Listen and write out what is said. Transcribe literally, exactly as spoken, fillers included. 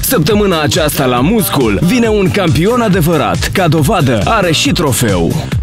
Săptămâna aceasta la Muscul vine un campion adevărat. Ca dovadă are și trofeu.